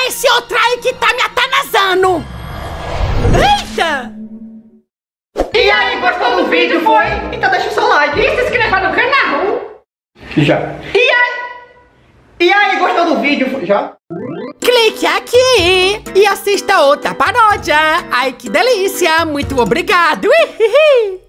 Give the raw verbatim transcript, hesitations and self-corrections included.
é esse outro aí que tá me atanazando? Eita! E aí, gostou do vídeo, foi? Então deixa o seu like e se inscreva no canal. Já. E aí? E aí, gostou do vídeo? Já? Clique aqui e assista outra paródia. Ai, que delícia. Muito obrigado.